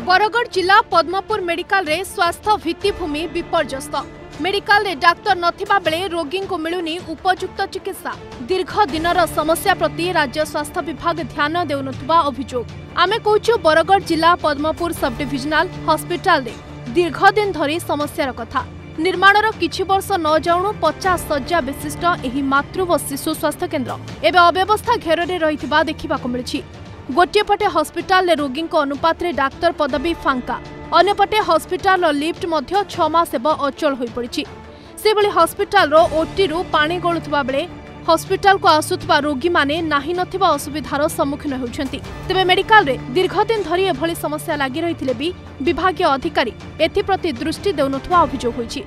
बरगढ़ जिला पद्मपुर मेडिकल रे स्वास्थ्य भित्तिभूमि विपर्यस्त। मेडिकल रे डाक्तर नथिबा बेले रोगी को मिलुनी उपयुक्त चिकित्सा। दीर्घ दिनर समस्या प्रति राज्य स्वास्थ्य विभाग ध्यान देउनथुबा अभियोग। आमे कहूछु बरगढ़ जिला पद्मपुर सब डिविजनल हॉस्पिटल रे दीर्घ दिन धरी समस्यार कथा। निर्माणर किछि वर्ष न जाउणु 50 शଯ୍ୟା विशिष्ट एही मातृ व शिशु स्वास्थ्य केन्द्र एवं अव्यवस्था घेर रे रहिथिबा देखिबाको मिलछि। गोटे पटे हॉस्पिटल रोगी अनुपात रे डाक्तर पदवी फांका, अन्यपटे हॉस्पिटल लिफ्ट मध्य 6 मास हेब अचल होई पड़िछि। से भली हॉस्पिटल रो ओटी रु पानी गळुथबा बेले हॉस्पिटल को आसुथबा रोगी माने नाही नथिबा असुविधार सम्मुखीन होउछन्ति। तबे मेडिकल रे दीर्घ दिन धरी एभली समस्या लागि रहिथिले भी विभागीय अधिकारी एथि प्रति दृष्टि देउनथबा अभियोग होइछि।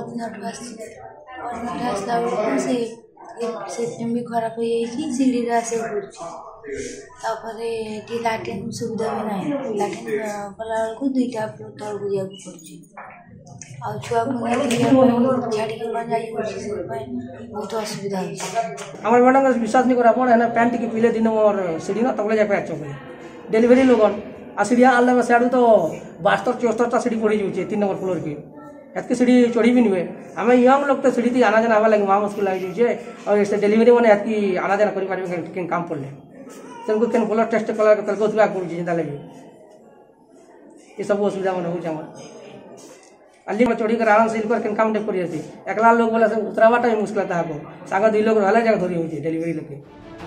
सिस्टम भी खराब हो जाइए सीढ़ी से तापरे टी लाट्रिन सुविधा भी ना लाट्रिन कला को दुईटा फ्लोर तल को जाक पड़छि आ छुआ को छाड़ी के बन जाई बहुत असुविधा होछि। हमर मैडम विश्वास नहीं करा पड़े ना पैंट के पीले दिन और सीढ़ी ना तकले जाके आछो डिलीवरी लोगन आसीडिया आले में साडू तो 72 74 टा सीढ़ी पड़ी जाउछे 3 नंबर फ्लोर के एतके सीढ़ी चढ़ी भी नुए आम यंग लोग तो सीढ़ी आना जाना आवा लगे वहाँ मुश्किल लगे जाए और इस डिलीवरी मैंने एतकी आना जाना कर काम पड़े तेनको केन ब्लड टेस्ट कला गथुआ पड़ुछि जिंदा लगे ये सब असुविधा मन हो अल्ली में चढ़ी कर आराम से केन काम टे करी आसी एकला लोग बोला से उतरावाटा मुश्किल था साग 2 लोग रहला जगह धरी होछि डिलीवरी लेके।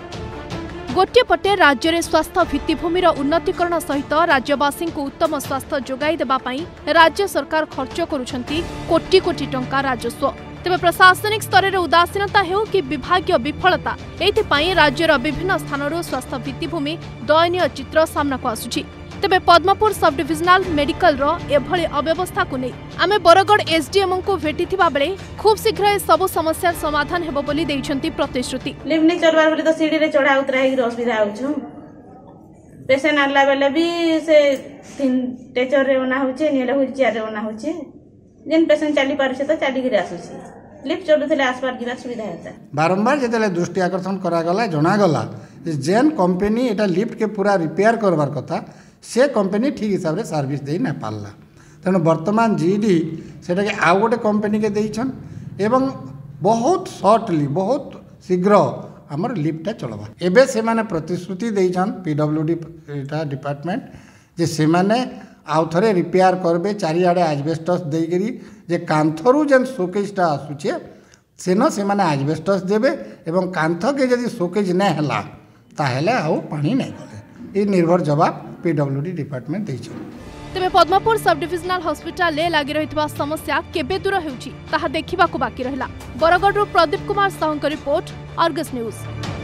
गोटे पटे राज्य में स्वास्थ्य भित्तिभूमिर उन्नतीकरण सहित राज्यवासी को उत्तम स्वास्थ्य जोगाई देबा पई राज्य सरकार खर्च करुछंती कोटी कोटी टंका राजस्व। तेबे प्रशासनिक स्तर रे उदासीनता हेउ कि विभागीय विफलता एथिपाई राज्यर विभिन्न स्थानरू स्वास्थ्य भित्तिभूमि दयनीय चित्र सामना को आसुछि। तेबे पद्मपुर सब डिविजनल मेडिकल रो एभली अव्यवस्था को नै आमे बरगढ़ एसडीएम को भेटिथिबा बेले खूब शीघ्र ए सब समस्या समाधान हेबो बोली दैछंती प्रतिश्रुति। लिफ्ट चढ़वार बेले तो सीढ़ी रे चढ़ा उतरा हे असुविधा होछु। पेशेंट आला बेले भी से 3 टेचर रे बना होचे नेले व्हील चेयर रे बना होचे जेन पेशेंट चली पारछे तो चली गिरे आसुछि लिफ्ट चढ़ुथिले आसपार गिरा सुविधा हेता। बारंबार जेतेले दृष्टि आकर्षण करा गला जणा गला जेन कंपनी एटा लिफ्ट के पूरा रिपेयर करबार कथा से कंपनी ठीक हिसाब से सर्विस दे ना पाला तेणु वर्तमान जीडी सेटा के आउ गोटे कंपनी के देइछन एवं बहुत शॉर्टली बहुत शीघ्र हमर लिफ्टा चलबा। एबे से माने प्रतिश्रुति देइछन पीडब्ल्यूडी डिपार्टमेंट जे से माने आउ थरे रिपेयर करबे चारिआडे एस्बेस्टस देइगिरी जे कांथरू जेन शोकेजटा आसुचे सेन से माने एस्बेस्टस देबे एवं कांथ के यदि शोकेज नै हला ताहेले आउ पानी नै गले। ई निर्भर जवाब पीडब्ल्यूडी डिपार्टमेंट देइछन। तेबे पद्मपुर सब डिविजनल हॉस्पिटल ले लागि रहितबा समस्या केबे दूर हेउची ताहा देखिबाको बाकी रहला। Bargarh Pradeep Kumar Sahu report, Argus news.